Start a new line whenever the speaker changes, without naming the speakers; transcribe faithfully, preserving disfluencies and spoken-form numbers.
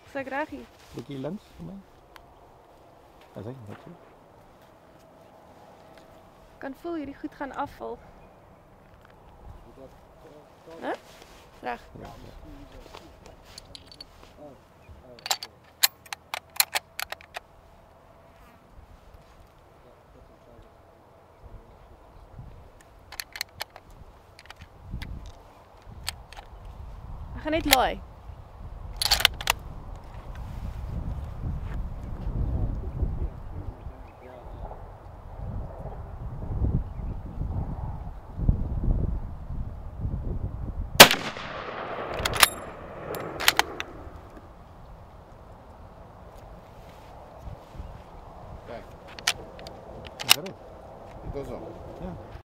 Is ek reg hier?
Bietjie links vir my. As hy net so.
Kan voel hierdie goed gaan afval. Hè? Reg.
Ja, ja.
Ek gaan net laai.
Kijk.
Dit was al.
Ja.